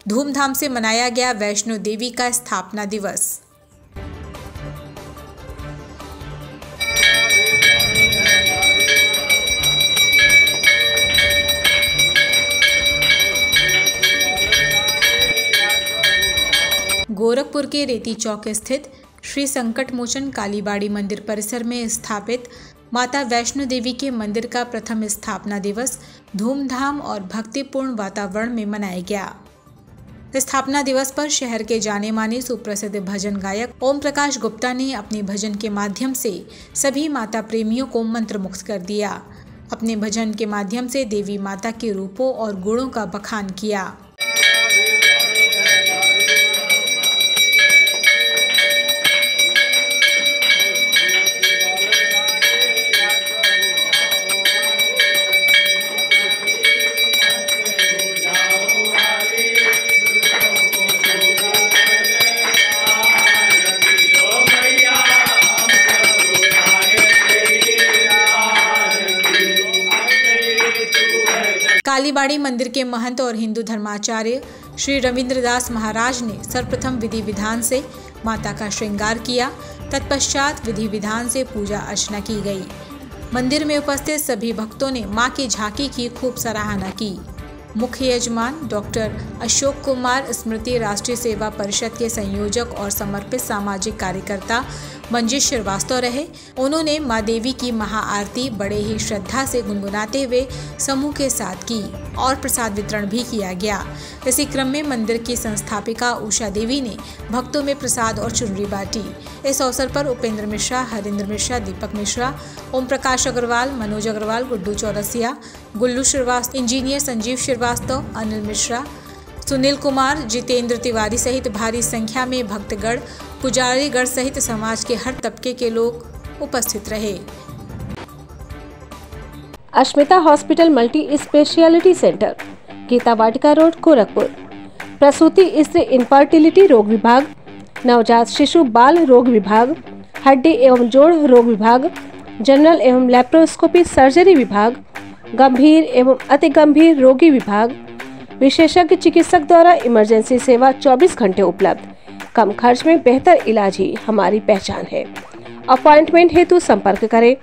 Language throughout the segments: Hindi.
धूमधाम से मनाया गया वैष्णो देवी का स्थापना दिवस। गोरखपुर के रेती चौक स्थित श्री संकट मोचन कालीबाड़ी मंदिर परिसर में स्थापित माता वैष्णो देवी के मंदिर का प्रथम स्थापना दिवस धूमधाम और भक्तिपूर्ण वातावरण में मनाया गया। स्थापना दिवस पर शहर के जाने माने सुप्रसिद्ध भजन गायक ओम प्रकाश गुप्ता ने अपने भजन के माध्यम से सभी माता प्रेमियों को मंत्रमुग्ध कर दिया। अपने भजन के माध्यम से देवी माता के रूपों और गुणों का बखान किया। कालीबाड़ी मंदिर के महंत और हिंदू धर्माचार्य श्री रविंद्रदास महाराज ने सर्वप्रथम विधि विधान से माता का श्रृंगार किया। तत्पश्चात विधि विधान से पूजा अर्चना की गई। मंदिर में उपस्थित सभी भक्तों ने मां की झांकी की खूब सराहना की। मुख्य यजमान डॉक्टर अशोक कुमार स्मृति राष्ट्रीय सेवा परिषद के संयोजक और समर्पित सामाजिक कार्यकर्ता मंजीश श्रीवास्तव रहे। उन्होंने मां देवी की महाआरती बड़े ही श्रद्धा से गुनगुनाते हुए समूह के साथ की और प्रसाद वितरण भी किया गया। इसी क्रम में मंदिर की संस्थापिका उषा देवी ने भक्तों में प्रसाद और चुनरी बांटी। इस अवसर पर उपेंद्र मिश्रा, हरिंद्र मिश्रा, दीपक मिश्रा, ओम प्रकाश अग्रवाल, मनोज अग्रवाल, गुड्डू चौरसिया, गुल्लू श्रीवास्तव, इंजीनियर संजीव श्रीवास्तव, अनिल मिश्रा, सुनील कुमार, जितेंद्र तिवारी सहित भारी संख्या में भक्तगण, पुजारीगण सहित समाज के हर तबके के लोग उपस्थित रहे। Ashmita hospital multi speciality centre, Geeta Vatika road, Gorakhpur. प्रसूति स्त्री इनफर्टिलिटी रोग विभाग, नवजात शिशु बाल रोग विभाग, हड्डी एवं जोड़ रोग विभाग, जनरल एवं लैप्रोस्कोपी सर्जरी विभाग, गंभीर एवं अति गंभीर रोगी विभाग, विशेषज्ञ चिकित्सक द्वारा इमरजेंसी सेवा 24 घंटे उपलब्ध। कम खर्च में बेहतर इलाज ही हमारी पहचान है। अपॉइंटमेंट हेतु संपर्क करें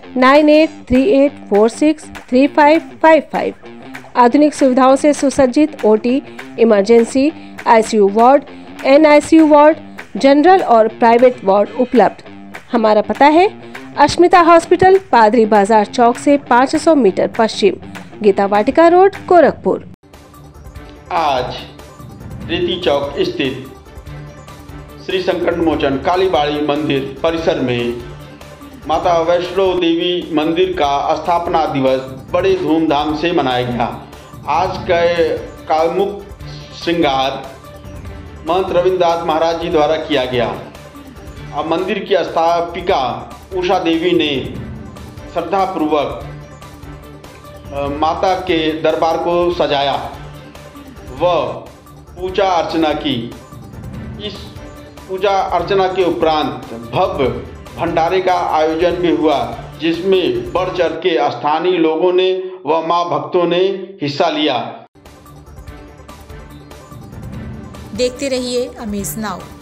9838463555। आधुनिक सुविधाओं से सुसज्जित OT, emergency, ICU ward, NICU ward, general और प्राइवेट वार्ड उपलब्ध। हमारा पता है अश्मिता हॉस्पिटल, पादरी बाजार चौक से 500 मीटर पश्चिम, गीता वाटिका रोड, गोरखपुर। आज रेती चौक स्थित श्री संकट मोचन कालीबाड़ी मंदिर परिसर में माता वैष्णो देवी मंदिर का स्थापना दिवस बड़े धूमधाम से मनाया गया। आज का मुख्य श्रृंगार महंत रविंद्रदास महाराज जी द्वारा किया गया। अब मंदिर की स्थापिका उषा देवी ने श्रद्धापूर्वक माता के दरबार को सजाया व पूजा अर्चना की। इस पूजा अर्चना के उपरांत भव्य भंडारे का आयोजन भी हुआ, जिसमें बढ़ चढ़ के स्थानीय लोगों ने व मां भक्तों ने हिस्सा लिया। देखते रहिए अमेज नाउ।